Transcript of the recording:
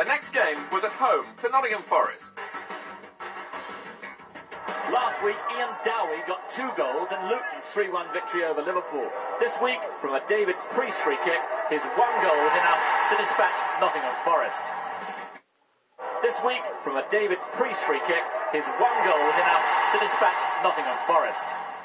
The next game was at home to Nottingham Forest. Last week, Iain Dowie got 2 goals in Luton's 3-1 victory over Liverpool. This week, from a David Preece free kick, his 1 goal is enough to dispatch Nottingham Forest. This week, from a David Preece free kick, his 1 goal is enough to dispatch Nottingham Forest.